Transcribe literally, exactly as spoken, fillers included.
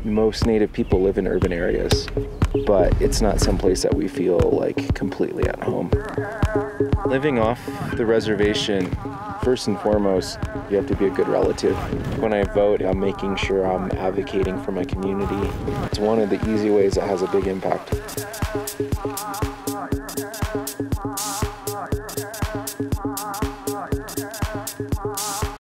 most Native people live in urban areas, but it's not someplace that we feel like completely at home. Living off the reservation, first and foremost, you have to be a good relative. When I vote, I'm making sure I'm advocating for my community. It's one of the easy ways that has a big impact.